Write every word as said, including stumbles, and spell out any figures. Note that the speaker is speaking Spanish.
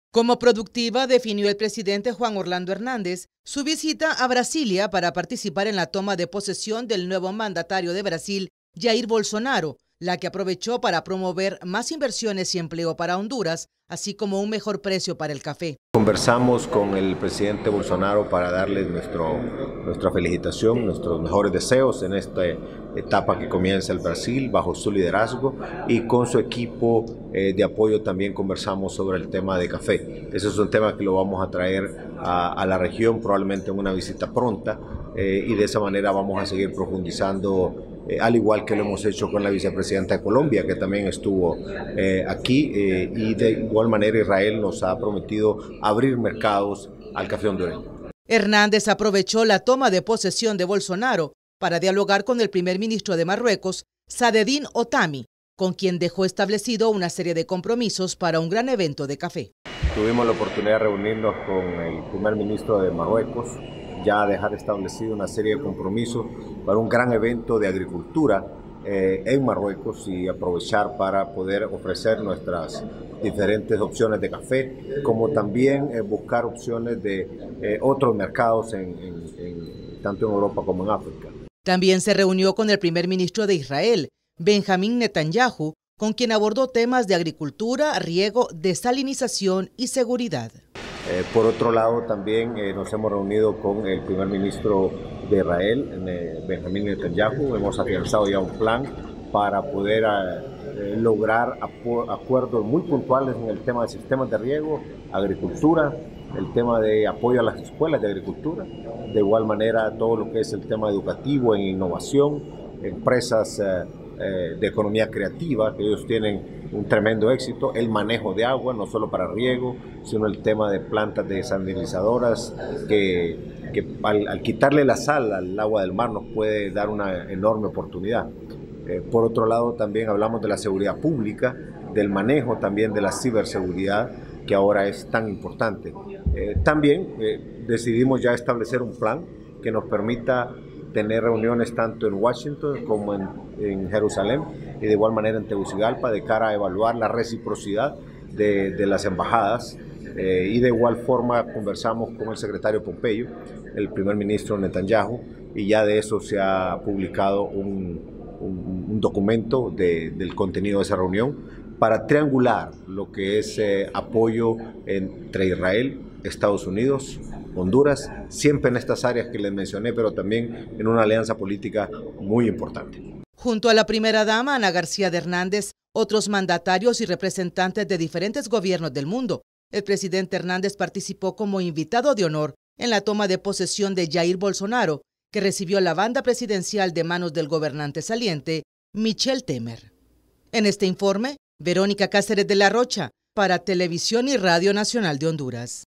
Como productiva, definió el presidente Juan Orlando Hernández su visita a Brasilia para participar en la toma de posesión del nuevo mandatario de Brasil, Jair Bolsonaro, la que aprovechó para promover más inversiones y empleo para Honduras, así como un mejor precio para el café. Conversamos con el presidente Bolsonaro para darle nuestro, nuestra felicitación, nuestros mejores deseos en esta etapa que comienza el Brasil bajo su liderazgo, y con su equipo eh, de apoyo también conversamos sobre el tema de café. Ese es un tema que lo vamos a traer a, a la región probablemente en una visita pronta eh, y de esa manera vamos a seguir profundizando. Eh, al igual que lo hemos hecho con la vicepresidenta de Colombia, que también estuvo eh, aquí, eh, y de igual manera Israel nos ha prometido abrir mercados al café hondureño. Hernández aprovechó la toma de posesión de Bolsonaro para dialogar con el primer ministro de Marruecos, Saadettin Otami, con quien dejó establecido una serie de compromisos para un gran evento de café. Tuvimos la oportunidad de reunirnos con el primer ministro de Marruecos, ya dejar establecido una serie de compromisos para un gran evento de agricultura eh, en Marruecos, y aprovechar para poder ofrecer nuestras diferentes opciones de café, como también eh, buscar opciones de eh, otros mercados en, en, en, tanto en Europa como en África. También se reunió con el primer ministro de Israel, Benjamín Netanyahu, con quien abordó temas de agricultura, riego, desalinización y seguridad. Eh, por otro lado, también eh, nos hemos reunido con el primer ministro de Israel, eh, Benjamín Netanyahu. Hemos afianzado ya un plan para poder eh, lograr acuerdos muy puntuales en el tema de sistemas de riego, agricultura, el tema de apoyo a las escuelas de agricultura, de igual manera todo lo que es el tema educativo en innovación, empresas eh, eh, de economía creativa, que ellos tienen un tremendo éxito, el manejo de agua, no solo para riego, sino el tema de plantas desalinizadoras, que, que al, al quitarle la sal al agua del mar nos puede dar una enorme oportunidad. Eh, por otro lado, también hablamos de la seguridad pública, del manejo también de la ciberseguridad, que ahora es tan importante. Eh, también eh, decidimos ya establecer un plan que nos permita tener reuniones tanto en Washington como en, en Jerusalén, y de igual manera en Tegucigalpa, de cara a evaluar la reciprocidad de, de las embajadas. Eh, y de igual forma conversamos con el secretario Pompeyo, el primer ministro Netanyahu, y ya de eso se ha publicado un, un, un documento de, del contenido de esa reunión para triangular lo que es eh, apoyo entre Israel, Estados Unidos, Honduras, siempre en estas áreas que les mencioné, pero también en una alianza política muy importante. Junto a la primera dama, Ana García de Hernández, otros mandatarios y representantes de diferentes gobiernos del mundo, el presidente Hernández participó como invitado de honor en la toma de posesión de Jair Bolsonaro, que recibió la banda presidencial de manos del gobernante saliente, Michel Temer. En este informe, Verónica Cáceres de la Rocha, para Televisión y Radio Nacional de Honduras.